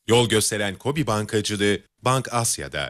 Yol gösteren KOBİ bankacılığı Bank Asya'da.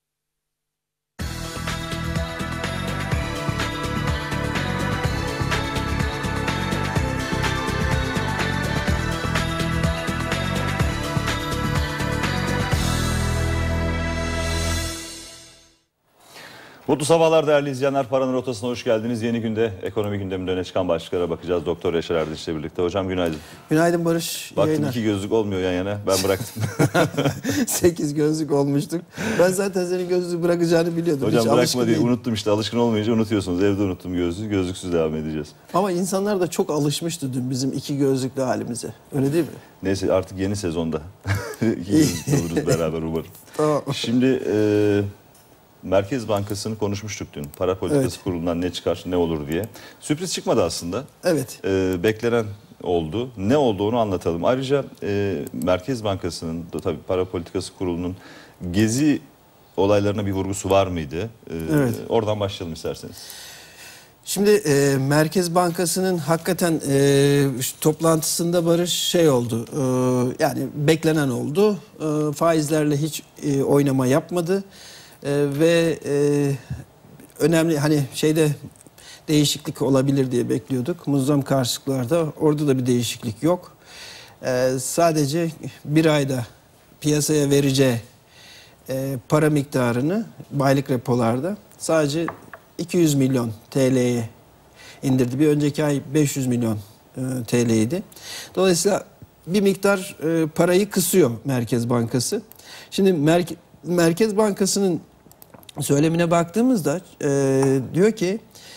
Mutlu sabahlar değerli izleyenler. Paranın Rotası'na hoş geldiniz. Yeni günde ekonomi gündeminde öne çıkan başlıklara bakacağız. Doktor Yaşar Erdinç'le birlikte. Hocam günaydın. Günaydın Barış. Baktım yayınlar. 2 gözlük olmuyor yan yana. Ben bıraktım. 8 gözlük olmuştuk. Ben zaten senin gözlüğü bırakacağını biliyordum. Hocam hiç bırakma değil. değilim. Unuttum işte. Alışkın olmayınca unutuyorsunuz. Evde unuttum gözlüğü. Gözlüksüz devam edeceğiz. Ama insanlar da çok alışmıştı dün bizim 2 gözlüklü halimize. Öyle değil mi? Neyse artık yeni sezonda. 2 gözlük oluruz beraber umarım. Tamam. Şimdi Merkez Bankası'nı konuşmuştuk dün. Para Politikası Evet. Kurulu'ndan ne çıkar, ne olur diye. Sürpriz çıkmadı aslında. Evet. Beklenen oldu. Ne oldu onu anlatalım. Ayrıca Merkez Bankası'nın da tabii Para Politikası Kurulu'nun gezi olaylarına bir vurgusu var mıydı? Evet. Oradan başlayalım isterseniz. Şimdi Merkez Bankası'nın hakikaten toplantısında Barış şey oldu. Yani beklenen oldu. Faizlerle hiç oynama yapmadı. Ve önemli hani şeyde değişiklik olabilir diye bekliyorduk. Muzzam karşılıklarda orada da bir değişiklik yok. Sadece bir ayda piyasaya vereceği para miktarını aylık repolarda sadece 200 milyon TL'ye indirdi. Bir önceki ay 500 milyon TL'ydi. Dolayısıyla bir miktar parayı kısıyor Merkez Bankası. Şimdi Merkez Bankası'nın söylemine baktığımızda diyor ki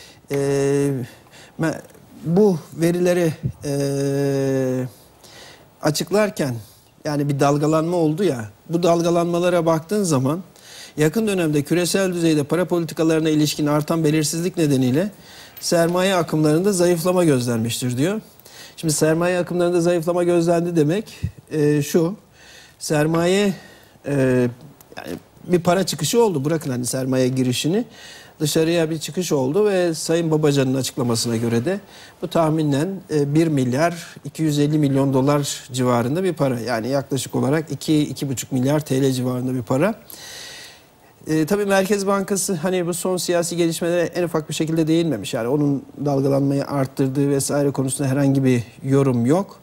bu verileri açıklarken yani bir dalgalanma oldu ya, bu dalgalanmalara baktığın zaman yakın dönemde küresel düzeyde para politikalarına ilişkin artan belirsizlik nedeniyle sermaye akımlarında zayıflama gözlenmiştir diyor. Şimdi sermaye akımlarında zayıflama gözlendi demek şu, sermaye yani bir para çıkışı oldu. Bırakın hani sermaye girişini. Dışarıya bir çıkış oldu ve Sayın Babacan'ın açıklamasına göre de bu tahminen 1 milyar 250 milyon dolar civarında bir para. Yani yaklaşık olarak 2-2,5 milyar TL civarında bir para. Tabii Merkez Bankası hani bu son siyasi gelişmelere en ufak bir şekilde değinmemiş. Yani onun dalgalanmayı arttırdığı vesaire konusunda herhangi bir yorum yok.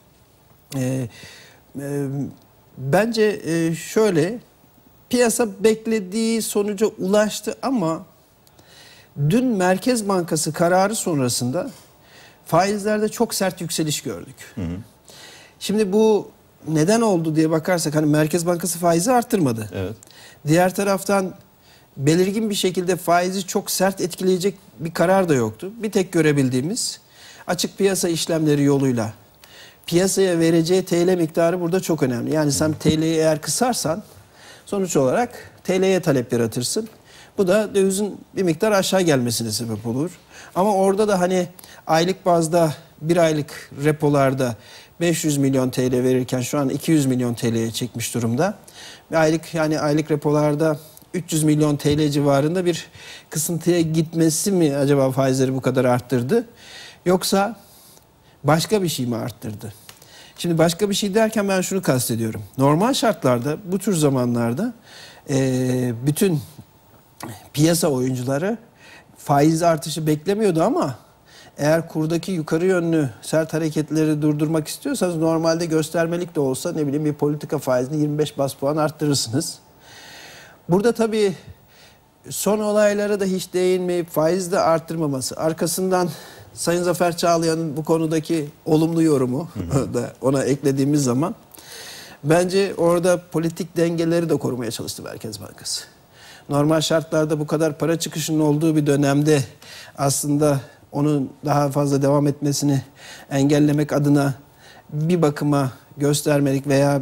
Bence şöyle, piyasa beklediği sonuca ulaştı ama dün Merkez Bankası kararı sonrasında faizlerde çok sert yükseliş gördük. Hı hı. Şimdi bu neden oldu diye bakarsak hani Merkez Bankası faizi arttırmadı. Evet. Diğer taraftan belirgin bir şekilde faizi çok sert etkileyecek bir karar da yoktu. Bir tek görebildiğimiz açık piyasa işlemleri yoluyla piyasaya vereceği TL miktarı burada çok önemli. Yani sen TL'yi eğer kısarsan sonuç olarak TL'ye talep yaratırsın. Bu da dövizin bir miktar aşağı gelmesine sebep olur. Ama orada da hani aylık bazda bir aylık repolarda 500 milyon TL verirken şu an 200 milyon TL'ye çekmiş durumda. Aylık repolarda 300 milyon TL civarında bir kısıntıya gitmesi mi acaba faizleri bu kadar arttırdı? Yoksa başka bir şey mi arttırdı? Şimdi başka bir şey derken ben şunu kastediyorum. Normal şartlarda bu tür zamanlarda bütün piyasa oyuncuları faiz artışı beklemiyordu ama eğer kurdaki yukarı yönlü sert hareketleri durdurmak istiyorsanız normalde göstermelik de olsa ne bileyim bir politika faizini 25 bas puan arttırırsınız. Burada tabii son olaylara da hiç değinmeyip faiz de arttırmaması, arkasından Sayın Zafer Çağlayan'ın bu konudaki olumlu yorumu da ona eklediğimiz zaman bence orada politik dengeleri de korumaya çalıştı Merkez Bankası. Normal şartlarda bu kadar para çıkışının olduğu bir dönemde aslında onun daha fazla devam etmesini engellemek adına bir bakıma göstermelik veya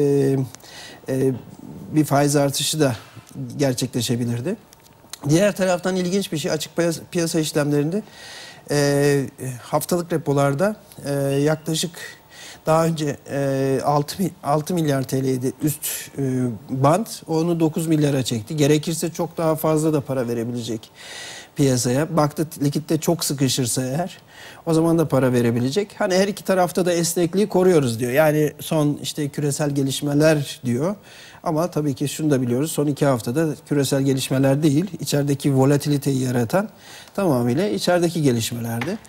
bir faiz artışı da gerçekleşebilirdi. Diğer taraftan ilginç bir şey, açık piyasa işlemlerinde haftalık repolarda yaklaşık daha önce 6 milyar TL'ydi üst band, onu 9 milyara çekti. Gerekirse çok daha fazla da para verebilecek piyasaya. Baktı likitte çok sıkışırsa eğer o zaman da para verebilecek. Hani her iki tarafta da esnekliği koruyoruz diyor. Yani son işte küresel gelişmeler diyor. Ama tabii ki şunu da biliyoruz. Son 2 haftada küresel gelişmeler değil, içerideki volatiliteyi yaratan tamamıyla içerideki gelişmelerdi.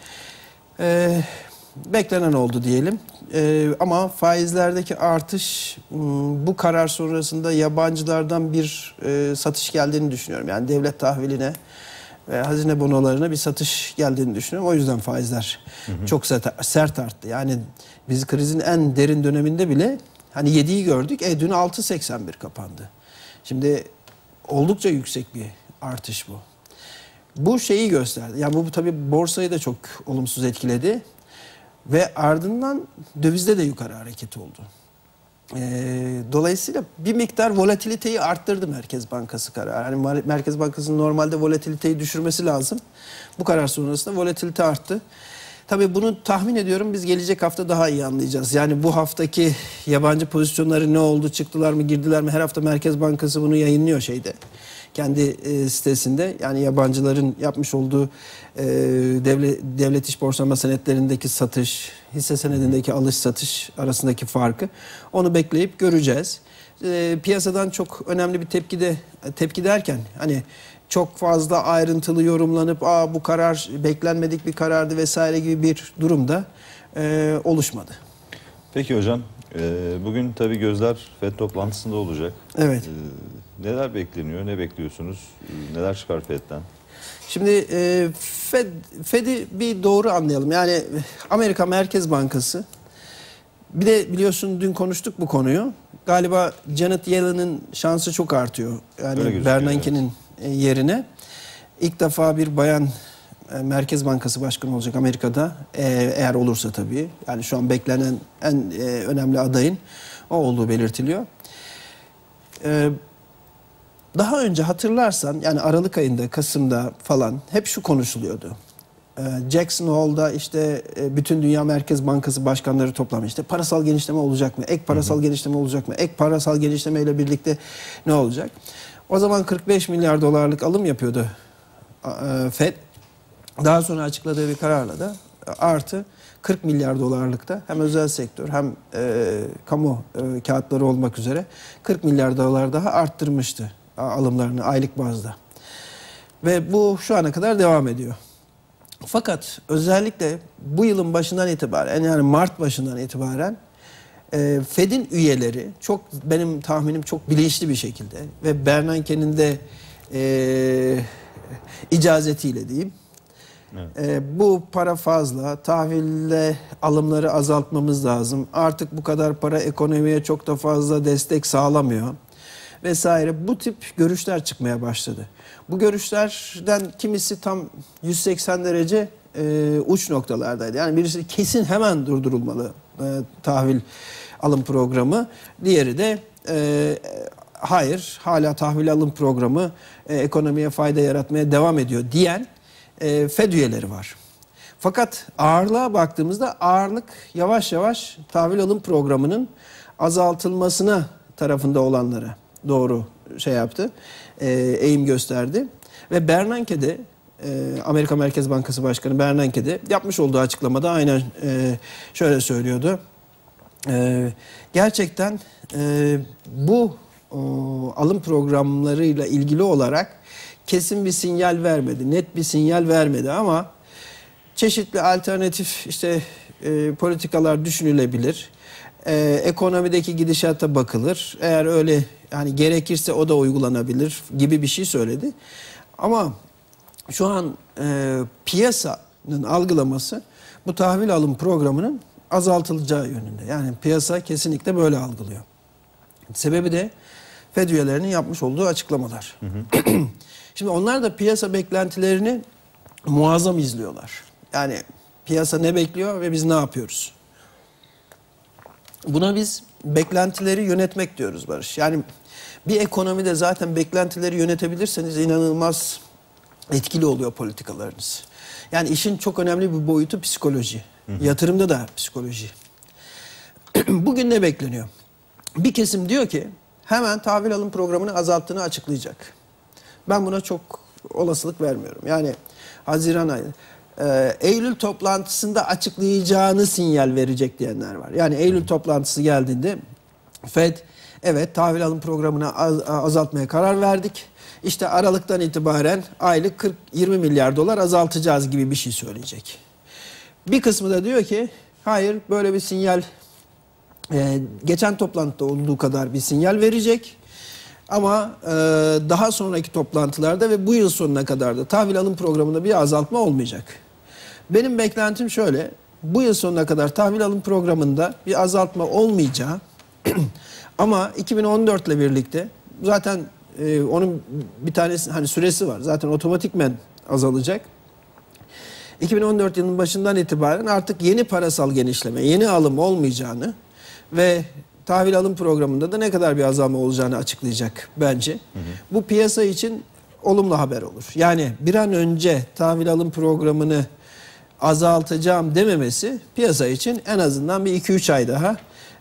Beklenen oldu diyelim. Ama faizlerdeki artış bu karar sonrasında yabancılardan bir satış geldiğini düşünüyorum. Yani devlet tahviline ve hazine bonolarına bir satış geldiğini düşünüyorum. O yüzden faizler çok sert arttı. Yani biz krizin en derin döneminde bile hani 7'yi gördük. Dün 6.81 kapandı. Şimdi oldukça yüksek bir artış bu. Bu şeyi gösterdi. Yani bu tabii borsayı da çok olumsuz etkiledi. Ve ardından dövizde de yukarı hareket oldu. Dolayısıyla bir miktar volatiliteyi arttırdı Merkez Bankası kararı. Yani Merkez Bankası'nın normalde volatiliteyi düşürmesi lazım. Bu karar sonrasında volatilite arttı. Tabii bunu tahmin ediyorum biz gelecek hafta daha iyi anlayacağız. Yani bu haftaki yabancı pozisyonları ne oldu, çıktılar mı, girdiler mi? Her hafta Merkez Bankası bunu yayınlıyor şeyde. Kendi sitesinde, yani yabancıların yapmış olduğu devlet iş borçlanma senetlerindeki satış, hisse senedindeki alış satış arasındaki farkı onu bekleyip göreceğiz. Piyasadan çok önemli bir tepki derken hani çok fazla ayrıntılı yorumlanıp bu karar beklenmedik bir karardı vesaire gibi bir durumda oluşmadı. Peki hocam, bugün tabii gözler FED toplantısında olacak. Evet. Neler bekleniyor, ne bekliyorsunuz, neler çıkar FED'den? Şimdi Fed'i bir doğru anlayalım. Yani Amerika Merkez Bankası, bir de biliyorsun dün konuştuk bu konuyu. Galiba Janet Yellen'ın şansı çok artıyor. Yani Bernanke'nin yerine. İlk defa bir bayan Merkez Bankası Başkanı olacak Amerika'da. Eğer olursa tabii. Yani şu an beklenen en önemli adayın o olduğu belirtiliyor. Daha önce hatırlarsan yani Aralık ayında, Kasım'da falan hep şu konuşuluyordu. Jackson Hole'da işte bütün Dünya Merkez Bankası başkanları toplanmış. İşte parasal genişleme olacak mı? Ek parasal genişleme olacak mı? Ek parasal genişleme ile birlikte ne olacak? O zaman 45 milyar dolarlık alım yapıyordu Fed. Daha sonra açıkladığı bir kararla da artı 40 milyar dolarlıkta hem özel sektör hem kamu kağıtları olmak üzere 40 milyar dolar daha arttırmıştı alımlarını aylık bazda. Ve bu şu ana kadar devam ediyor. Fakat özellikle bu yılın başından itibaren, yani Mart başından itibaren Fed'in üyeleri çok, benim tahminim çok bilinçli bir şekilde ve Bernanke'nin de icazetiyle diyeyim. Evet. Bu para fazla, tahville alımları azaltmamız lazım. Artık bu kadar para ekonomiye çok da fazla destek sağlamıyor vesaire. Bu tip görüşler çıkmaya başladı. Bu görüşlerden kimisi tam 180 derece uç noktalardaydı. Yani birisi kesin hemen durdurulmalı tahvil alım programı. Diğeri de hayır, hala tahvil alım programı ekonomiye fayda yaratmaya devam ediyor diyen Fed üyeleri var. Fakat ağırlığa baktığımızda ağırlık yavaş yavaş tahvil alım programının azaltılmasına tarafında olanlara doğru şey yaptı, eğim gösterdi. Ve Bernanke de, Amerika Merkez Bankası Başkanı Bernanke de yapmış olduğu açıklamada aynen şöyle söylüyordu. Gerçekten bu alım programlarıyla ilgili olarak kesin bir sinyal vermedi, net bir sinyal vermedi ama çeşitli alternatif işte politikalar düşünülebilir. Ekonomideki gidişata bakılır. Eğer öyle yani gerekirse o da uygulanabilir gibi bir şey söyledi. Ama şu an piyasanın algılaması bu tahvil alım programının azaltılacağı yönünde. Yani piyasa kesinlikle böyle algılıyor. Sebebi de Fed üyelerinin yapmış olduğu açıklamalar. Şimdi onlar da piyasa beklentilerini muazzam izliyorlar. Yani piyasa ne bekliyor ve biz ne yapıyoruz? Buna biz beklentileri yönetmek diyoruz Barış. Yani bir ekonomide zaten beklentileri yönetebilirseniz inanılmaz etkili oluyor politikalarınız. Yani işin çok önemli bir boyutu psikoloji. Yatırımda da psikoloji. Bugün ne bekleniyor? Bir kesim diyor ki hemen tahvil alım programını azalttığını açıklayacak. Ben buna çok olasılık vermiyorum. Yani Haziran ayı, Eylül toplantısında açıklayacağını sinyal verecek diyenler var. Yani Eylül toplantısı geldiğinde Fed evet tahvil alım programını azaltmaya karar verdik. İşte Aralık'tan itibaren aylık 20 milyar dolar azaltacağız gibi bir şey söyleyecek. Bir kısmı da diyor ki hayır böyle bir sinyal geçen toplantıda olduğu kadar bir sinyal verecek. Ama daha sonraki toplantılarda ve bu yıl sonuna kadar da tahvil alım programında bir azaltma olmayacak. Benim beklentim şöyle, bu yıl sonuna kadar tahvil alım programında bir azaltma olmayacağı ama 2014 ile birlikte zaten onun bir tanesi hani süresi var. Zaten otomatikmen azalacak. 2014 yılının başından itibaren artık yeni parasal genişleme, yeni alım olmayacağını ve tahvil alım programında da ne kadar bir azalma olacağını açıklayacak bence. Bu piyasa için olumlu haber olur. Yani bir an önce tahvil alım programını azaltacağım dememesi piyasa için en azından bir 2-3 ay daha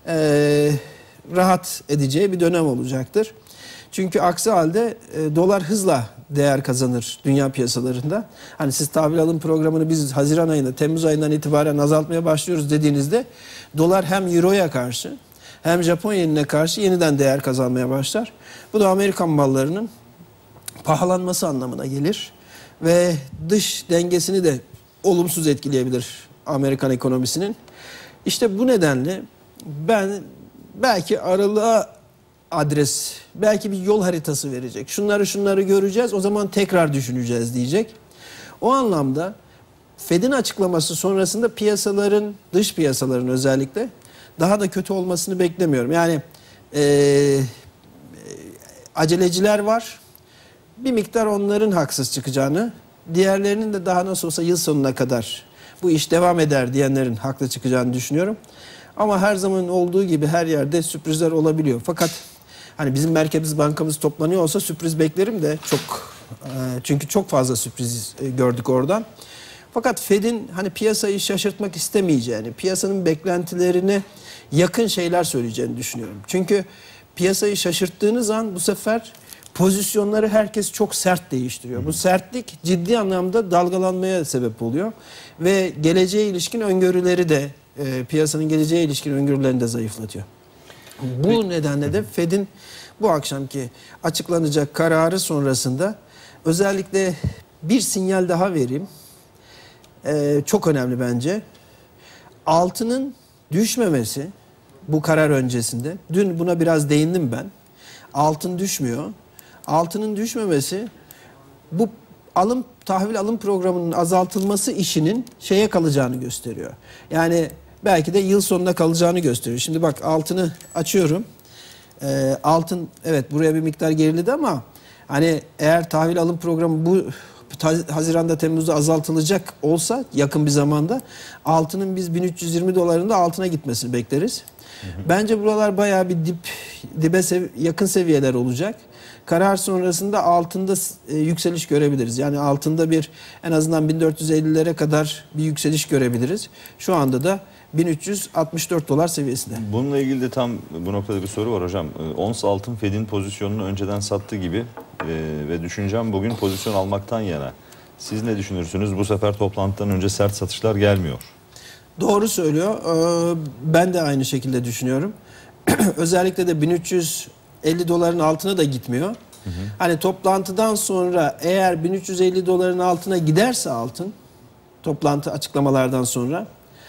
rahat edeceği bir dönem olacaktır. Çünkü aksi halde dolar hızla değer kazanır dünya piyasalarında. Hani siz tahvil alım programını biz Haziran ayında, Temmuz ayından itibaren azaltmaya başlıyoruz dediğinizde dolar hem Euro'ya karşı hem Japon yenine karşı yeniden değer kazanmaya başlar. Bu da Amerikan mallarının pahalanması anlamına gelir ve dış dengesini de olumsuz etkileyebilir Amerikan ekonomisinin. İşte bu nedenle ben belki aralığa adres, belki bir yol haritası verecek. Şunları göreceğiz, o zaman tekrar düşüneceğiz diyecek. O anlamda Fed'in açıklaması sonrasında piyasaların, dış piyasaların özellikle daha da kötü olmasını beklemiyorum. Yani aceleciler var. Bir miktar onların haksız çıkacağını, diğerlerinin de daha nasıl olsa yıl sonuna kadar bu iş devam eder diyenlerin haklı çıkacağını düşünüyorum. Ama her zaman olduğu gibi her yerde sürprizler olabiliyor. Fakat hani bizim Merkez Bankamız toplanıyor olsa sürpriz beklerim de çünkü çok fazla sürpriz gördük oradan. Fakat Fed'in hani piyasayı şaşırtmak istemeyeceğini, piyasanın beklentilerine yakın şeyler söyleyeceğini düşünüyorum. Çünkü piyasayı şaşırttığınız an bu sefer pozisyonları herkes çok sert değiştiriyor. Bu sertlik ciddi anlamda dalgalanmaya sebep oluyor. Ve geleceğe ilişkin öngörüleri de, piyasanın geleceğe ilişkin öngörülerini de zayıflatıyor. Bu nedenle de Fed'in bu akşamki açıklanacak kararı sonrasında özellikle bir sinyal daha vereyim. Çok önemli bence. Altının düşmemesi bu karar öncesinde. Dün buna biraz değindim ben. Altın düşmüyor. Altının düşmemesi bu tahvil alım programının azaltılması işinin şeye kalacağını gösteriyor. Yani belki de yıl sonuna kalacağını gösteriyor. Şimdi bak altını açıyorum. Altın evet buraya bir miktar geriledi ama hani eğer tahvil alım programı bu Haziran'da Temmuz'da azaltılacak olsa yakın bir zamanda altının biz 1320 dolarında altına gitmesini bekleriz. Bence buralar bayağı bir dibe yakın seviyeler olacak. Karar sonrasında altında yükseliş görebiliriz. Yani altında en azından 1450'lere kadar bir yükseliş görebiliriz. Şu anda da 1364 dolar seviyesinde. Bununla ilgili de tam bu noktada bir soru var hocam. Ons altın Fed'in pozisyonunu önceden sattı gibi ve düşüncem bugün pozisyon almaktan yana. Siz ne düşünürsünüz? Bu sefer toplantıdan önce sert satışlar gelmiyor. Doğru söylüyor. Ben de aynı şekilde düşünüyorum. Özellikle de 1350 doların altına da gitmiyor. Hani toplantıdan sonra eğer 1350 doların altına giderse altın, toplantı açıklamalardan sonra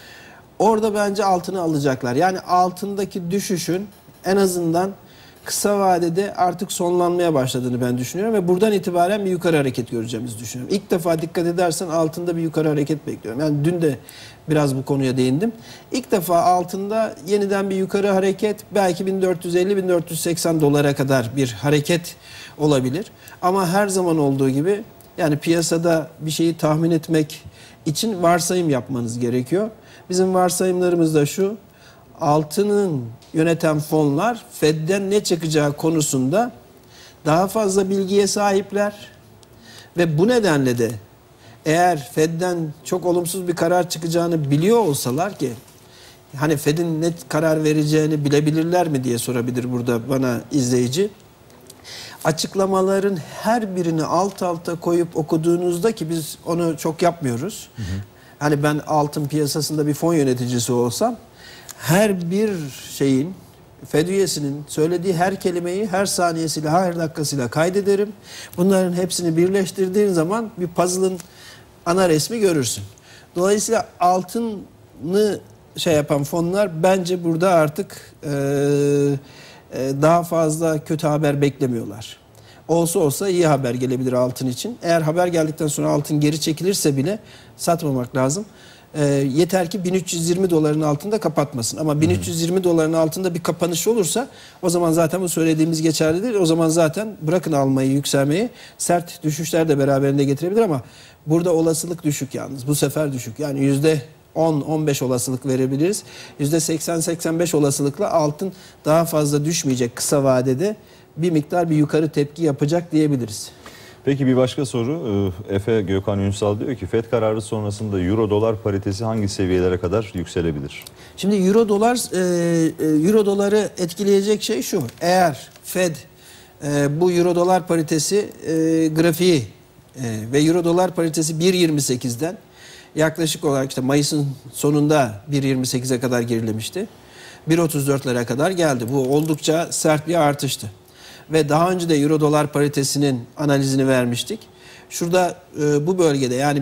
orada bence altını alacaklar. Yani altındaki düşüşün en azından kısa vadede artık sonlanmaya başladığını ben düşünüyorum ve buradan itibaren bir yukarı hareket göreceğimizi düşünüyorum. İlk defa dikkat edersen altında bir yukarı hareket bekliyorum. Yani dün de biraz bu konuya değindim. İlk defa altında yeniden bir yukarı hareket, belki 1450-1480 dolara kadar bir hareket olabilir. Ama her zaman olduğu gibi yani piyasada bir şeyi tahmin etmek için varsayım yapmanız gerekiyor. Bizim varsayımlarımız da şu: altının yöneten fonlar Fed'den ne çıkacağı konusunda daha fazla bilgiye sahipler ve bu nedenle de eğer Fed'den çok olumsuz bir karar çıkacağını biliyor olsalar ki hani Fed'in ne karar vereceğini bilebilirler mi diye sorabilir burada bana izleyici. açıklamaların her birini alt alta koyup okuduğunuzda, ki biz onu çok yapmıyoruz. Hani ben altın piyasasında bir fon yöneticisi olsam her bir şeyin, Fed üyesinin söylediği her kelimeyi her saniyesiyle, her dakikasıyla kaydederim. Bunların hepsini birleştirdiğin zaman bir puzzle'ın ana resmi görürsün. Dolayısıyla altını şey yapan fonlar bence burada artık daha fazla kötü haber beklemiyorlar. Olsa iyi haber gelebilir altın için. Eğer haber geldikten sonra altın geri çekilirse bile satmamak lazım. Yeter ki 1320 doların altında kapatmasın. Ama 1320 doların altında bir kapanış olursa o zaman zaten bu söylediğimiz geçerlidir. O zaman zaten bırakın almayı, yükselmeyi, sert düşüşler de beraberinde getirebilir ama burada olasılık düşük yalnız. Bu sefer düşük. Yani %10-15 olasılık verebiliriz. %80-85 olasılıkla altın daha fazla düşmeyecek kısa vadede. Bir miktar bir yukarı tepki yapacak diyebiliriz. Peki bir başka soru. Efe Gökhan Ünsal diyor ki Fed kararı sonrasında euro dolar paritesi hangi seviyelere kadar yükselebilir? Şimdi euro doları etkileyecek şey şu. Eğer Fed bu euro dolar paritesi grafiği ve euro dolar paritesi 1.28'den yaklaşık olarak işte Mayıs'ın sonunda 1.28'e kadar gerilemişti. 1.34'lere kadar geldi. Bu oldukça sert bir artıştı. Ve daha önce de euro dolar paritesinin analizini vermiştik. Şurada bu bölgede yani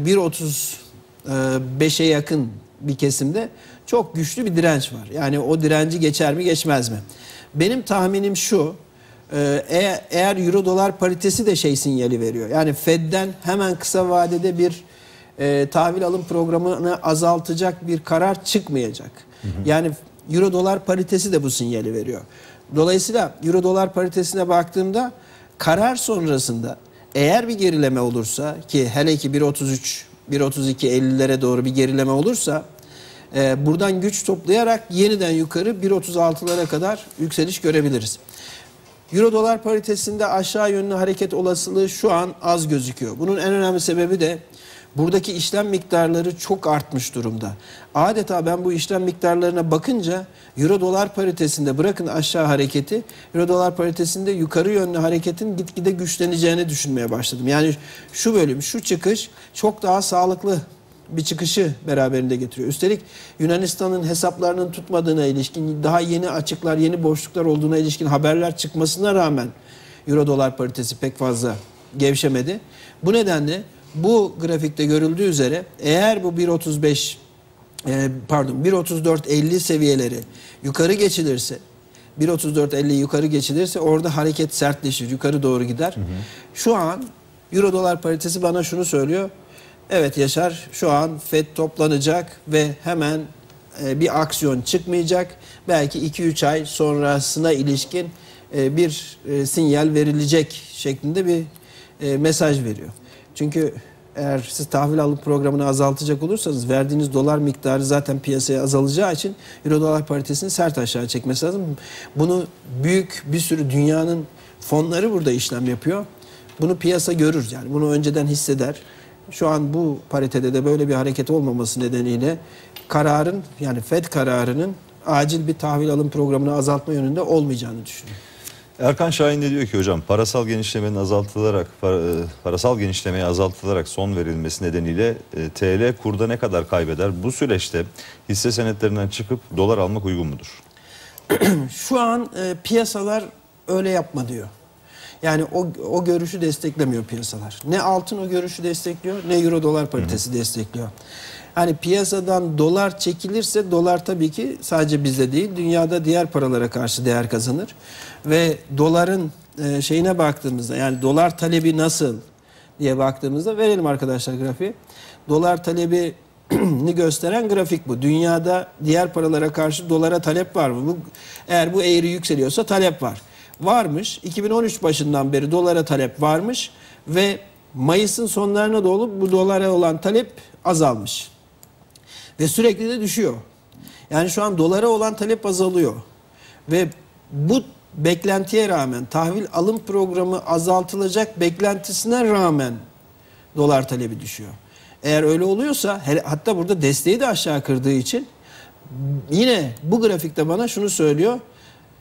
1.35'e yakın bir kesimde çok güçlü bir direnç var. Yani o direnci geçer mi geçmez mi? Benim tahminim şu. Eğer euro dolar paritesi de şey sinyali veriyor. Yani Fed'den hemen kısa vadede bir tahvil alım programını azaltacak bir karar çıkmayacak. Yani euro dolar paritesi de bu sinyali veriyor. Dolayısıyla euro dolar paritesine baktığımda karar sonrasında eğer bir gerileme olursa, ki hele ki 1.33, 1.32-50'lere doğru bir gerileme olursa buradan güç toplayarak yeniden yukarı 1.36'lara kadar yükseliş görebiliriz. Euro dolar paritesinde aşağı yönlü hareket olasılığı şu an az gözüküyor. Bunun en önemli sebebi de buradaki işlem miktarları çok artmış durumda. Adeta ben bu işlem miktarlarına bakınca euro dolar paritesinde, bırakın aşağı hareketi, euro dolar paritesinde yukarı yönlü hareketin gitgide güçleneceğini düşünmeye başladım. Yani şu bölüm, şu çıkış çok daha sağlıklı bir çıkışı beraberinde getiriyor. Üstelik Yunanistan'ın hesaplarının tutmadığına ilişkin, daha yeni açıklar, yeni boşluklar olduğuna ilişkin haberler çıkmasına rağmen euro dolar paritesi pek fazla gevşemedi. Bu nedenle bu grafikte görüldüğü üzere eğer bu 1.34-50 seviyeleri yukarı geçilirse, 1.34-50 yukarı geçilirse orada hareket sertleşir, yukarı doğru gider. Şu an euro dolar paritesi bana şunu söylüyor. Evet Yaşar, şu an Fed toplanacak ve hemen bir aksiyon çıkmayacak. Belki 2-3 ay sonrasına ilişkin bir sinyal verilecek şeklinde bir mesaj veriyor. Çünkü eğer siz tahvil alım programını azaltacak olursanız verdiğiniz dolar miktarı zaten piyasaya azalacağı için euro dolar paritesini sert aşağı çekmesi lazım. Bunu büyük bir sürü dünyanın fonları burada işlem yapıyor. Bunu piyasa görür, yani bunu önceden hisseder. Şu an bu paritede de böyle bir hareket olmaması nedeniyle kararın, yani Fed kararının acil bir tahvil alım programını azaltma yönünde olmayacağını düşünüyorum. Erkan Şahin de diyor ki hocam parasal genişlemeye azaltılarak son verilmesi nedeniyle TL kurda ne kadar kaybeder? Bu süreçte hisse senetlerinden çıkıp dolar almak uygun mudur? Şu an piyasalar öyle yapma diyor. Yani o görüşü desteklemiyor piyasalar. Ne altın o görüşü destekliyor, ne euro dolar paritesi destekliyor. Hani piyasadan dolar çekilirse dolar tabii ki sadece bizde değil, dünyada diğer paralara karşı değer kazanır. Ve doların şeyine baktığımızda, yani dolar talebi nasıl diye baktığımızda, verelim arkadaşlar grafiği. Dolar talebini gösteren grafik bu. Dünyada diğer paralara karşı dolara talep var mı? Eğer bu eğri yükseliyorsa talep var. Varmış. 2013 başından beri dolara talep varmış ve Mayıs'ın sonlarına doğru bu dolara olan talep azalmış. Ve sürekli de düşüyor. Yani şu an dolara olan talep azalıyor. Ve bu beklentiye rağmen, tahvil alım programı azaltılacak beklentisine rağmen dolar talebi düşüyor. Eğer öyle oluyorsa, hatta burada desteği de aşağı kırdığı için yine bu grafikte bana şunu söylüyor.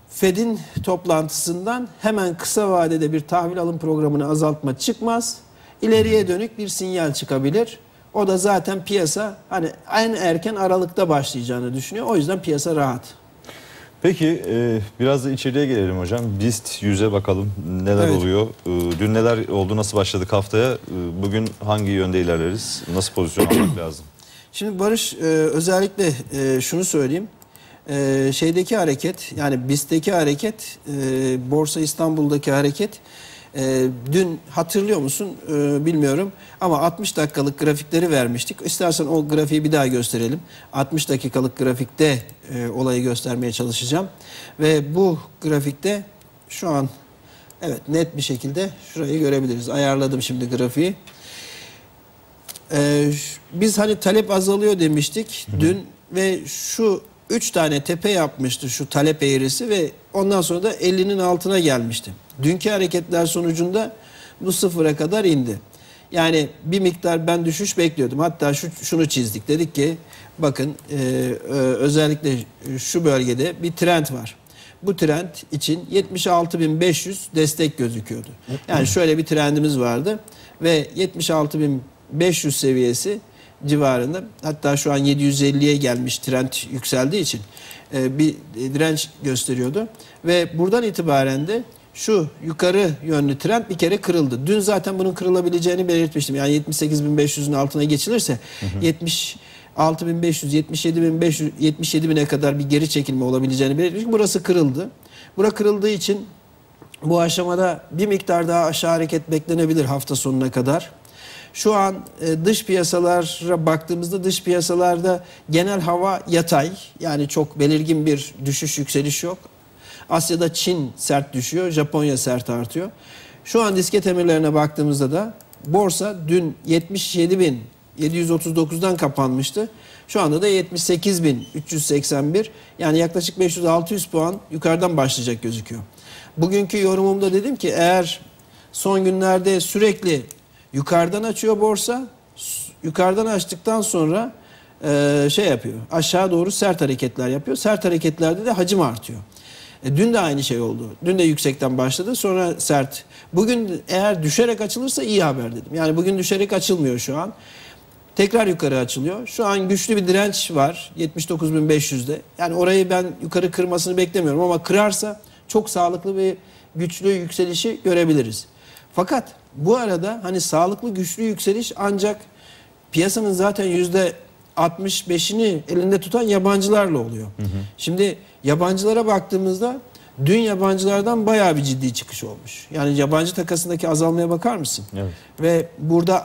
Fed'in toplantısından hemen kısa vadede bir tahvil alım programını azaltma çıkmaz. İleriye dönük bir sinyal çıkabilir. O da zaten piyasa hani en erken Aralık'ta başlayacağını düşünüyor. O yüzden piyasa rahat. Peki biraz da içeriye gelelim hocam. BIST 100'e bakalım neler oluyor. Dün neler oldu, nasıl başladık haftaya? Bugün hangi yönde ilerleriz? Nasıl pozisyon almak lazım? Şimdi Barış özellikle şunu söyleyeyim. Şeydeki hareket yani BIST'teki hareket, Borsa İstanbul'daki hareket dün hatırlıyor musun bilmiyorum ama 60 dakikalık grafikleri vermiştik. İstersen o grafiği bir daha gösterelim. 60 dakikalık grafikte olayı göstermeye çalışacağım. Ve bu grafikte şu an evet net bir şekilde şurayı görebiliriz. Ayarladım şimdi grafiği. Biz hani talep azalıyor demiştik dün ve şu 3 tane tepe yapmıştı şu talep eğrisi ve ondan sonra da 50'nin altına gelmişti. Dünkü hareketler sonucunda bu sıfıra kadar indi. Yani bir miktar ben düşüş bekliyordum. Hatta şunu çizdik. Dedik ki bakın özellikle şu bölgede bir trend var. Bu trend için 76.500 destek gözüküyordu. Yani şöyle bir trendimiz vardı ve 76.500 seviyesi civarında, hatta şu an 750'ye gelmiş trend yükseldiği için bir direnç gösteriyordu. Ve buradan itibaren de şu yukarı yönlü trend bir kere kırıldı. Dün zaten bunun kırılabileceğini belirtmiştim. Yani 78.500'ün altına geçilirse 76.500, 77.500, 77.000'e kadar bir geri çekilme olabileceğini belirtmiştim. Burası kırıldı. Bura kırıldığı için bu aşamada bir miktar daha aşağı hareket beklenebilir hafta sonuna kadar. Şu an dış piyasalara baktığımızda dış piyasalarda genel hava yatay. Yani çok belirgin bir düşüş yükseliş yok. Asya'da Çin sert düşüyor, Japonya sert artıyor. Şu an disket emirlerine baktığımızda da borsa dün 77.739'dan kapanmıştı. Şu anda da 78.381, yani yaklaşık 500-600 puan yukarıdan başlayacak gözüküyor. Bugünkü yorumumda dedim ki eğer son günlerde sürekli yukarıdan açıyor borsa, yukarıdan açtıktan sonra şey yapıyor, aşağı doğru sert hareketler yapıyor. Sert hareketlerde de hacim artıyor. Dün de aynı şey oldu. Dün de yüksekten başladı, sonra sert. Bugün eğer düşerek açılırsa iyi haber dedim. Yani bugün düşerek açılmıyor şu an. Tekrar yukarı açılıyor. Şu an güçlü bir direnç var 79.500'de. Yani orayı ben yukarı kırmasını beklemiyorum ama kırarsa çok sağlıklı ve güçlü yükselişi görebiliriz. Fakat bu arada hani sağlıklı güçlü yükseliş ancak piyasanın zaten %65'ini elinde tutan yabancılarla oluyor. Şimdi yabancılara baktığımızda dün yabancılardan bayağı bir ciddi çıkış olmuş. Yani yabancı takasındaki azalmaya bakar mısın? Evet. Ve burada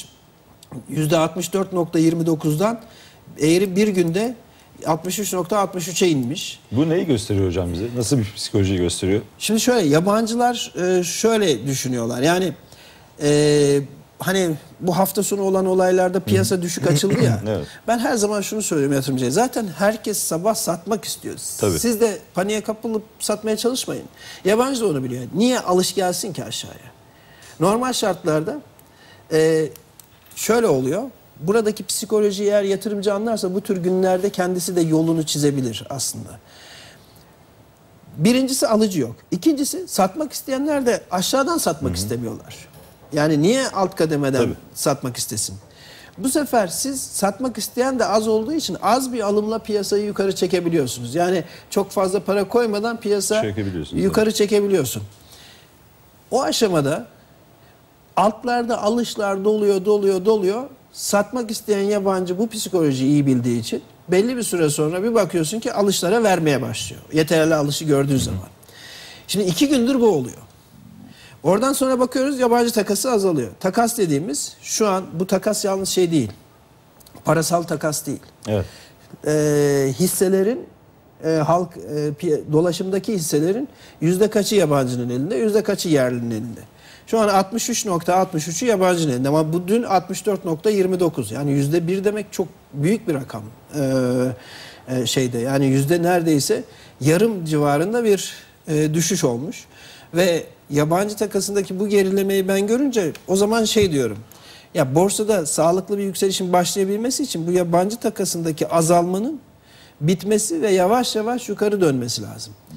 %64.29'dan eğri bir günde 63.63'e inmiş. Bu neyi gösteriyor hocam bize? Nasıl bir psikoloji gösteriyor? Şimdi şöyle, yabancılar şöyle düşünüyorlar. Yani hani bu hafta sonu olan olaylarda piyasa düşük açıldı ya. Evet. Ben her zaman şunu söylüyorum yatırımcıya. Zaten herkes sabah satmak istiyor. Tabii. Siz de paniğe kapılıp satmaya çalışmayın. Yabancı da onu biliyor. Niye alış gelsin ki aşağıya? Normal şartlarda şöyle oluyor. Buradaki psikolojiyi eğer yatırımcı anlarsa bu tür günlerde kendisi de yolunu çizebilir aslında. Birincisi alıcı yok. İkincisi satmak isteyenler de aşağıdan satmak istemiyorlar. Yani niye alt kademeden satmak istesin? Bu sefer siz satmak isteyen de az olduğu için az bir alımla piyasayı yukarı çekebiliyorsunuz. Yani çok fazla para koymadan piyasa yukarı çekebiliyorsun. O aşamada altlarda alışlar doluyor. Satmak isteyen yabancı bu psikolojiyi iyi bildiği için belli bir süre sonra bir bakıyorsun ki alışlara vermeye başlıyor. Yeterli alışı gördüğü zaman. Şimdi 2 gündür bu oluyor. Oradan sonra bakıyoruz yabancı takası azalıyor. Takas dediğimiz şu an bu takas yalnız şey değil. Parasal takas değil. Evet. Hisselerin dolaşımdaki hisselerin yüzde kaçı yabancının elinde, yüzde kaçı yerlinin elinde. Şu an 63.63'ü yabancının elinde ama bu dün 64.29, yani %1 demek çok büyük bir rakam şeyde, yani yüzde neredeyse yarım civarında bir düşüş olmuş ve yabancı takasındaki bu gerilemeyi ben görünce o zaman şey diyorum, ya borsada sağlıklı bir yükselişin başlayabilmesi için bu yabancı takasındaki azalmanın bitmesi ve yavaş yavaş yukarı dönmesi lazım.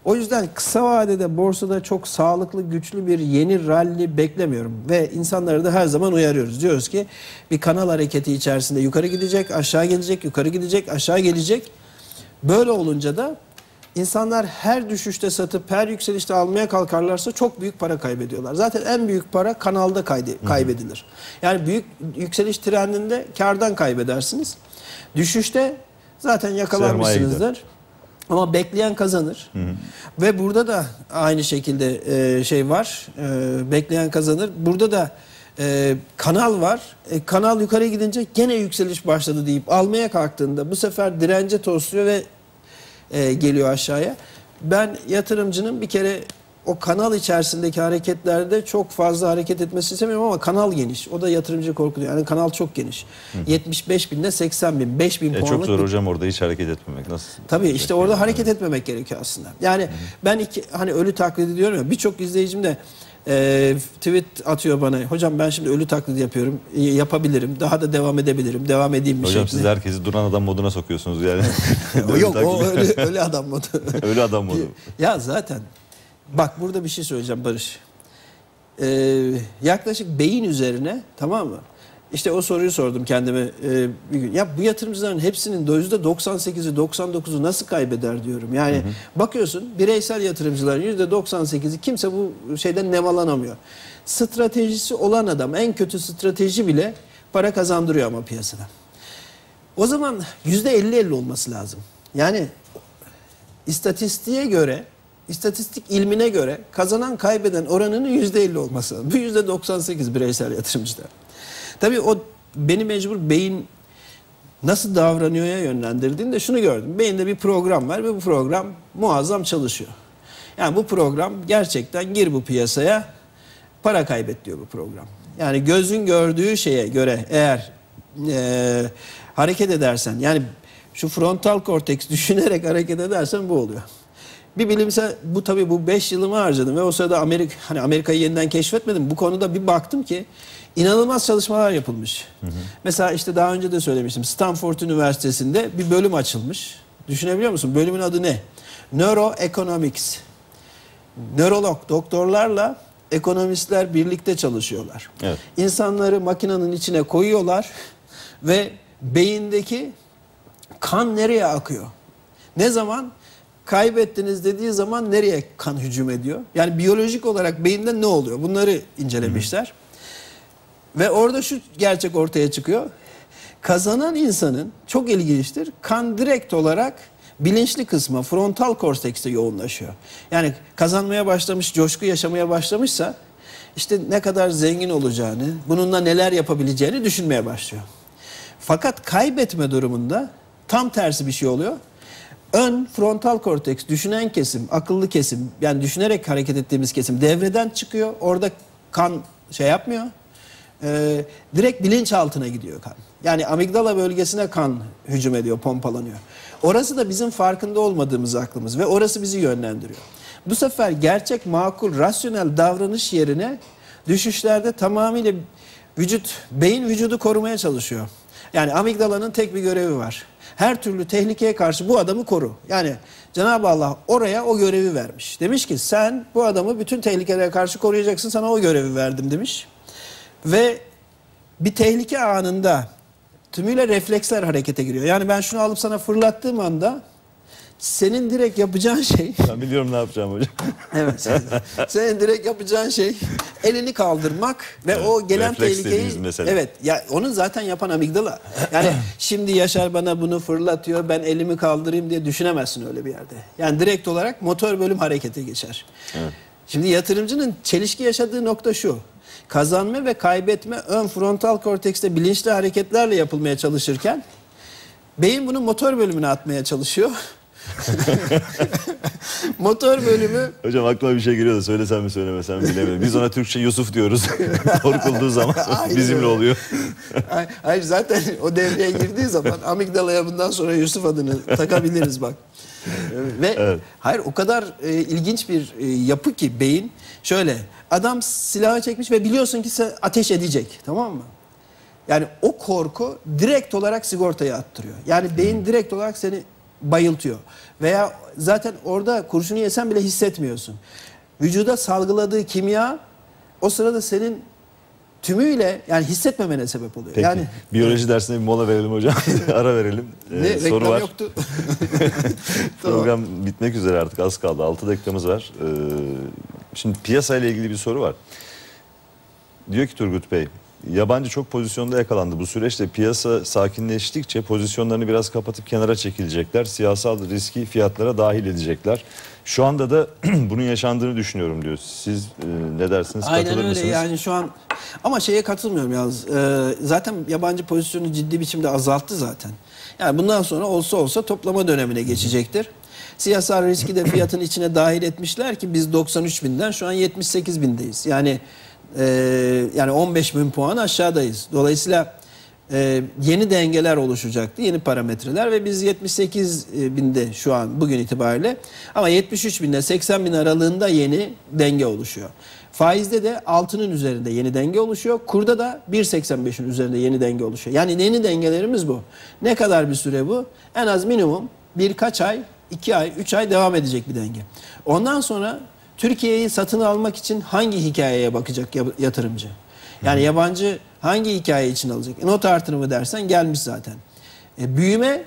O yüzden kısa vadede borsada çok sağlıklı, güçlü bir yeni rally beklemiyorum. Ve insanları da her zaman uyarıyoruz. Diyoruz ki bir kanal hareketi içerisinde yukarı gidecek, aşağı gelecek, yukarı gidecek, aşağı gelecek. Böyle olunca da insanlar her düşüşte satıp her yükselişte almaya kalkarlarsa çok büyük para kaybediyorlar. Zaten en büyük para kanalda kaybedilir. Yani büyük yükseliş trendinde kardan kaybedersiniz. Düşüşte zaten yakalanmışsınızdır. Ama bekleyen kazanır. Ve burada da aynı şekilde şey var. Bekleyen kazanır. Burada da kanal var. Kanal yukarı gidince gene yükseliş başladı deyip almaya kalktığında bu sefer dirence tosluyor ve geliyor aşağıya. Ben yatırımcının bir kere o kanal içerisindeki hareketlerde çok fazla hareket etmesi istemiyorum ama kanal geniş. O da yatırımcı korkutuyor. Yani kanal çok geniş. 75 bin ile 80 bin, 5 bin puanlık. Çok zor hocam orada hiç hareket etmemek. Nasıl? Tabii işte orada hareket etmemek gerekiyor aslında. Yani ben hani ölü taklidi diyorum ya, birçok izleyicim de tweet atıyor bana. Hocam ben şimdi ölü taklidi yapıyorum. Yapabilirim. Daha da devam edebilirim. Devam edeyim bir şekilde. Hocam siz herkesi duran adam moduna sokuyorsunuz yani. Yok o ölü adam modu. Ölü adam modu. Ya zaten bak burada bir şey söyleyeceğim Barış. Yaklaşık beyin üzerine, tamam mı? İşte o soruyu sordum kendime bir gün. Ya bu yatırımcıların hepsinin %98'i 99'u nasıl kaybeder diyorum. Yani bakıyorsun bireysel yatırımcıların %98'i kimse bu şeyden nemalanamıyor. Stratejisi olan adam en kötü strateji bile para kazandırıyor ama piyasada. O zaman %50-50 olması lazım. Yani istatistiğe göre, istatistik ilmine göre kazanan kaybeden oranının %50 olması lazım. Bu %98 bireysel yatırımcıda. Tabii o beni mecbur beyin nasıl davranıyor'ya yönlendirdiğinde şunu gördüm. Beyinde bir program var ve bu program muazzam çalışıyor. Yani bu program gerçekten gir bu piyasaya para kaybet diyor bu program. Yani gözün gördüğü şeye göre eğer hareket edersen, yani şu frontal korteks düşünerek hareket edersen bu oluyor. Bir bilimsel, bu tabii bu 5 yılımı harcadım ve o sırada Amerika'yı yeniden keşfetmedim. Bu konuda bir baktım ki inanılmaz çalışmalar yapılmış. Mesela işte daha önce de söylemiştim. Stanford Üniversitesi'nde bir bölüm açılmış. Düşünebiliyor musun? Bölümün adı ne? Neuroeconomics. Nörolog, doktorlarla ekonomistler birlikte çalışıyorlar. Evet. İnsanları makinenin içine koyuyorlar ve beyindeki kan nereye akıyor? Ne zaman? Kaybettiniz dediği zaman nereye kan hücum ediyor? Yani biyolojik olarak beyinde ne oluyor? Bunları incelemişler. Ve orada şu gerçek ortaya çıkıyor. Kazanan insanın, çok ilginçtir, kan direkt olarak bilinçli kısma, frontal kortekste yoğunlaşıyor. Yani kazanmaya başlamış, coşku yaşamaya başlamışsa işte ne kadar zengin olacağını, bununla neler yapabileceğini düşünmeye başlıyor. Fakat kaybetme durumunda tam tersi bir şey oluyor. Ön frontal korteks, düşünen kesim, akıllı kesim, yani düşünerek hareket ettiğimiz kesim devreden çıkıyor. Orada kan şey yapmıyor. Direkt bilinçaltına gidiyor kan. Yani amigdala bölgesine kan hücum ediyor, pompalanıyor. Orası da bizim farkında olmadığımız aklımız ve orası bizi yönlendiriyor. Bu sefer gerçek, makul, rasyonel davranış yerine düşüşlerde tamamıyla beyin vücudu korumaya çalışıyor. Yani amigdalanın tek bir görevi var. Her türlü tehlikeye karşı bu adamı koru. Yani Cenab-ı Allah oraya o görevi vermiş. Demiş ki sen bu adamı bütün tehlikelere karşı koruyacaksın, sana o görevi verdim demiş. Ve bir tehlike anında tümüyle refleksler harekete giriyor. Yani ben şunu alıp sana fırlattığım anda senin direkt yapacağın şey... Ben biliyorum ne yapacağım hocam. Evet. Senin direkt yapacağın şey elini kaldırmak ve o gelen tehlikeyi... Evet. Ya onun zaten yapan amigdala. Yani şimdi Yaşar bana bunu fırlatıyor, ben elimi kaldırayım diye düşünemezsin öyle bir yerde. Yani direkt olarak motor bölüm harekete geçer. Evet. Şimdi yatırımcının çelişki yaşadığı nokta şu. Kazanma ve kaybetme ön frontal kortekste bilinçli hareketlerle yapılmaya çalışırken beyin bunu motor bölümüne atmaya çalışıyor. Motor bölümü... Hocam aklıma bir şey geliyor da söylesem mi söylemesem mi bilemedim. Biz ona Türkçe Yusuf diyoruz. Korkulduğu zaman bizimle oluyor. Hayır zaten o devreye girdiği zaman amigdalaya bundan sonra Yusuf adını takabiliriz bak. Ve evet. Hayır o kadar ilginç bir yapı ki beyin. Şöyle adam silahı çekmiş ve biliyorsun ki ateş edecek, tamam mı? Yani o korku direkt olarak sigortayı attırıyor. Yani beyin direkt olarak seni bayıltıyor. Veya zaten orada kurşunu yesen bile hissetmiyorsun. Vücuda salgıladığı kimya o sırada senin tümüyle yani hissetmemene sebep oluyor. Peki. Yani Biyoloji dersine bir mola verelim hocam. Ara verelim. ne Soru reklam var. yoktu. Program bitmek üzere artık, az kaldı. 6 dakikamız var. Şimdi piyasayla ilgili bir soru var. Diyor ki Turgut Bey, yabancı çok pozisyonda yakalandı. Bu süreçte piyasa sakinleştikçe pozisyonlarını biraz kapatıp kenara çekilecekler. Siyasal riski fiyatlara dahil edecekler. Şu anda da bunun yaşandığını düşünüyorum diyor. Siz ne dersiniz? Aynen Katılır öyle mısınız? yani şu an ama şeye katılmıyorum yalnız. Zaten yabancı pozisyonu ciddi biçimde azalttı zaten. Yani bundan sonra olsa toplama dönemine geçecektir. Siyasal riski de fiyatın içine dahil etmişler ki biz 93 binden şu an 78 bindeyiz. Yani 15 bin puan aşağıdayız. Dolayısıyla yeni dengeler oluşacaktı, yeni parametreler ve biz 78 binde şu an bugün itibariyle, ama 73 binde 80 bin aralığında yeni denge oluşuyor. Faizde de altının üzerinde yeni denge oluşuyor. Kurda da 1.85'in üzerinde yeni denge oluşuyor. Yani yeni dengelerimiz bu. Ne kadar bir süre bu? En az minimum birkaç ay, 2 ay, 3 ay devam edecek bir denge. Ondan sonra Türkiye'yi satın almak için hangi hikayeye bakacak yatırımcı? Yani yabancı hangi hikaye için alacak? Not artırımı dersen gelmiş zaten. Büyüme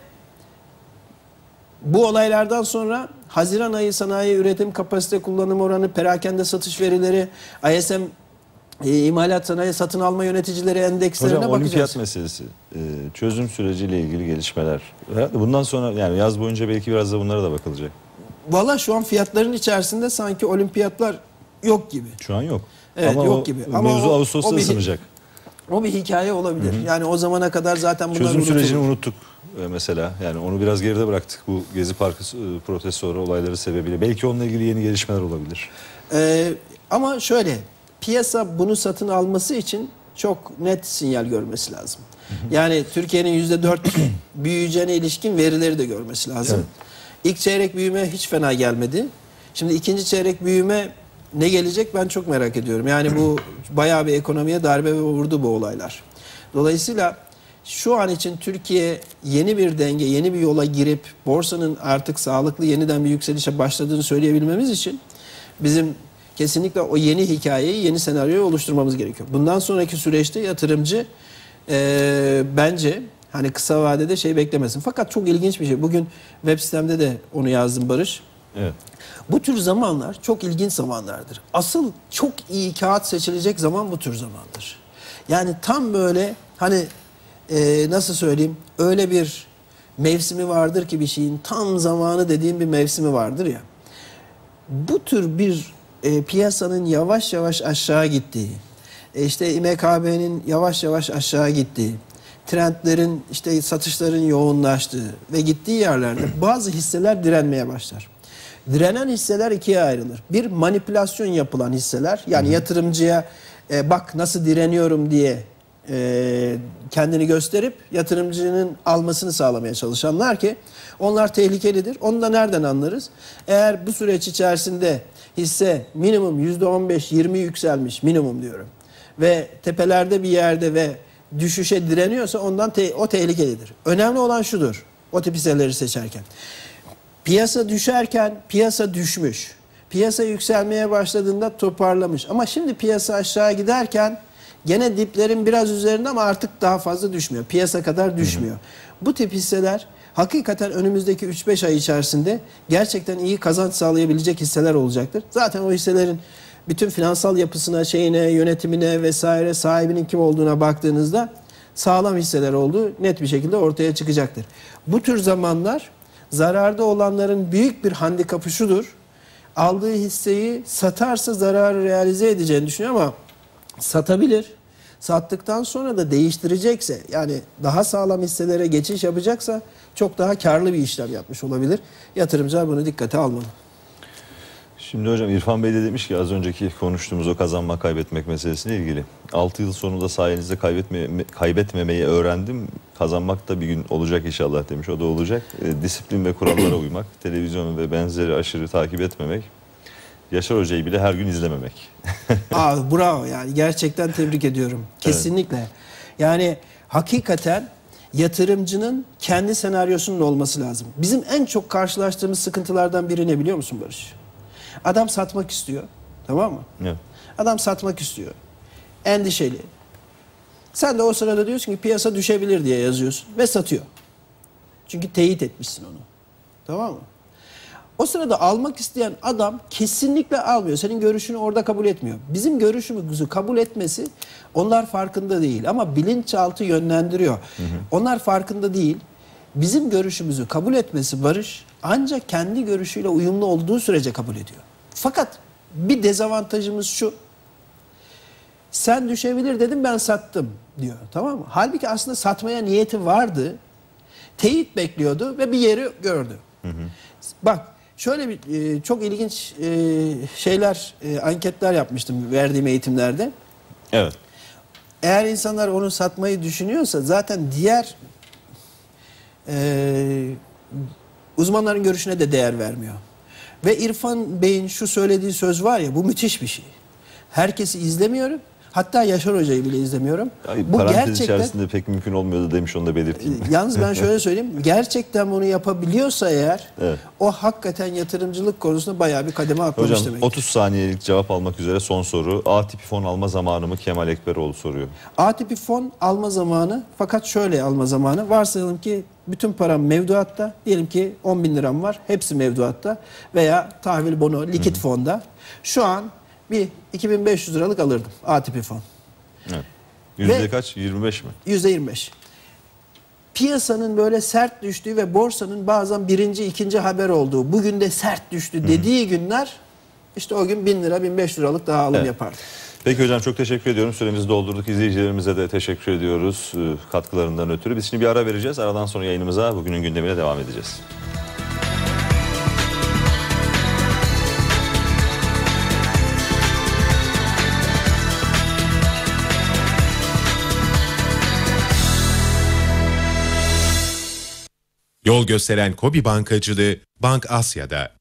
bu olaylardan sonra Haziran ayı sanayi üretim kapasite kullanım oranı, perakende satış verileri, ISM imalat sanayi satın alma yöneticileri endekslerine Hocam, bakacağız. olimpiyat meselesi, çözüm süreciyle ilgili gelişmeler. Herhalde bundan sonra yani yaz boyunca belki biraz da bunlara da bakılacak. Valla şu an fiyatların içerisinde sanki olimpiyatlar yok gibi. Şu an yok. Evet, ama yok gibi. Ama mevzu Ağustos'ta o bir- ısınacak. O bir hikaye olabilir. Yani o zamana kadar zaten bunlar Çözüm unutulur. sürecini unuttuk mesela. Yani onu biraz geride bıraktık bu Gezi Parkı protestoları olayları sebebiyle. Belki onunla ilgili yeni gelişmeler olabilir. Ama şöyle, piyasa bunu satın alması için çok net sinyal görmesi lazım. Yani Türkiye'nin %4 büyüyeceğine ilişkin verileri de görmesi lazım. Evet. İlk çeyrek büyüme hiç fena gelmedi. Şimdi ikinci çeyrek büyüme ne gelecek ben çok merak ediyorum. Yani bu bayağı bir ekonomiye darbe vurdu bu olaylar. Dolayısıyla şu an için Türkiye yeni bir denge, yeni bir yola girip borsanın artık sağlıklı yeniden bir yükselişe başladığını söyleyebilmemiz için bizim kesinlikle o yeni hikayeyi, yeni senaryoyu oluşturmamız gerekiyor. Bundan sonraki süreçte yatırımcı bence hani kısa vadede şey beklemesin. Fakat çok ilginç bir şey. Bugün web sitemde de onu yazdım Barış. Evet. Bu tür zamanlar çok ilginç zamanlardır. Asıl çok iyi kağıt seçilecek zaman bu tür zamandır. Yani tam böyle hani nasıl söyleyeyim, öyle bir mevsimi vardır ki bir şeyin tam zamanı dediğim bir mevsimi vardır ya. Bu tür bir piyasanın yavaş yavaş aşağı gittiği, işte İMKB'nin yavaş yavaş aşağı gittiği, trendlerin işte satışların yoğunlaştığı ve gittiği yerlerde bazı hisseler direnmeye başlar. Direnen hisseler ikiye ayrılır. Bir, manipülasyon yapılan hisseler. Yani yatırımcıya bak nasıl direniyorum diye kendini gösterip yatırımcının almasını sağlamaya çalışanlar ki onlar tehlikelidir. Onu da nereden anlarız? Eğer bu süreç içerisinde hisse minimum %15-20 yükselmiş, minimum diyorum, ve tepelerde bir yerde ve düşüşe direniyorsa ondan o tehlikelidir. Önemli olan şudur o tip hisseleri seçerken. Piyasa düşerken piyasa düşmüş. Piyasa yükselmeye başladığında toparlamış. Ama şimdi piyasa aşağı giderken gene diplerin biraz üzerinde ama artık daha fazla düşmüyor. Piyasa kadar düşmüyor. Bu tip hisseler hakikaten önümüzdeki 3-5 ay içerisinde gerçekten iyi kazanç sağlayabilecek hisseler olacaktır. Zaten o hisselerin bütün finansal yapısına, şeyine, yönetimine vesaire, sahibinin kim olduğuna baktığınızda sağlam hisseler olduğu net bir şekilde ortaya çıkacaktır. Bu tür zamanlar zararda olanların büyük bir handikapı şudur: aldığı hisseyi satarsa zararı realize edeceğini düşünüyor ama satabilir. Sattıktan sonra da değiştirecekse, yani daha sağlam hisselere geçiş yapacaksa çok daha karlı bir işlem yapmış olabilir. Yatırımcılar bunu dikkate almalı. Şimdi hocam İrfan Bey de demiş ki az önceki konuştuğumuz o kazanma kaybetmek meselesiyle ilgili. 6 yıl sonunda sayenizde kaybetmemeyi öğrendim. Kazanmak da bir gün olacak inşallah demiş. O da olacak. Disiplin ve kurallara uymak, televizyonu ve benzeri aşırı takip etmemek, Yaşar Hoca'yı bile her gün izlememek. Bravo, yani gerçekten tebrik ediyorum. Kesinlikle. Evet. Yani hakikaten yatırımcının kendi senaryosunun olması lazım. Bizim en çok karşılaştığımız sıkıntılardan biri ne biliyor musun Barış? Adam satmak istiyor. Tamam mı? Evet. Adam satmak istiyor. Endişeli. Sen de o sırada diyorsun ki piyasa düşebilir diye yazıyorsun ve satıyor. Çünkü teyit etmişsin onu. Tamam mı? O sırada almak isteyen adam kesinlikle almıyor. Senin görüşünü orada kabul etmiyor. Bizim görüşümüzü kabul etmesi, onlar farkında değil ama bilinçaltı yönlendiriyor. Onlar farkında değil. Bizim görüşümüzü kabul etmesi Barış ancak kendi görüşüyle uyumlu olduğu sürece kabul ediyor. Fakat bir dezavantajımız şu. Sen düşebilir dedim, ben sattım diyor. Tamam mı? Halbuki aslında satmaya niyeti vardı. Teyit bekliyordu ve bir yeri gördü. Bak şöyle bir çok ilginç şeyler, anketler yapmıştım verdiğim eğitimlerde. Evet. Eğer insanlar onu satmayı düşünüyorsa zaten diğer uzmanların görüşüne de değer vermiyor. Ve İrfan Bey'in şu söylediği söz var ya, bu müthiş bir şey. Herkesi izlemiyorum. Hatta Yaşar Hoca'yı bile izlemiyorum. Bu parantez içerisinde pek mümkün olmuyordu demiş, onu da belirteyim. Yalnız ben şöyle söyleyeyim. Gerçekten bunu yapabiliyorsa eğer, evet, o hakikaten yatırımcılık konusunda bayağı bir kademe atlamış hocam, demek. 30 saniyelik cevap almak üzere son soru. A tipi fon alma zamanı mı? Kemal Ekberoğlu soruyor. A tipi fon alma zamanı, fakat şöyle alma zamanı. Varsayalım ki bütün param mevduatta. Diyelim ki 10 bin liram var. Hepsi mevduatta. Veya tahvil bono, likit fonda. Şu an bir 2500 liralık alırdım A tipi fon. Evet. Yüzde kaç? 25 mi? %25. Piyasanın böyle sert düştüğü ve borsanın bazen birinci, ikinci haber olduğu, bugün de sert düştü dediği günler, işte o gün 1000 lira, 1500 liralık daha alım yapardı. Peki hocam, çok teşekkür ediyorum. Süremizi doldurduk. İzleyicilerimize de teşekkür ediyoruz katkılarından ötürü. Biz şimdi bir ara vereceğiz. Aradan sonra yayınımıza bugünün gündemine devam edeceğiz. Yol gösteren KOBİ Bankacılığı Bank Asya'da.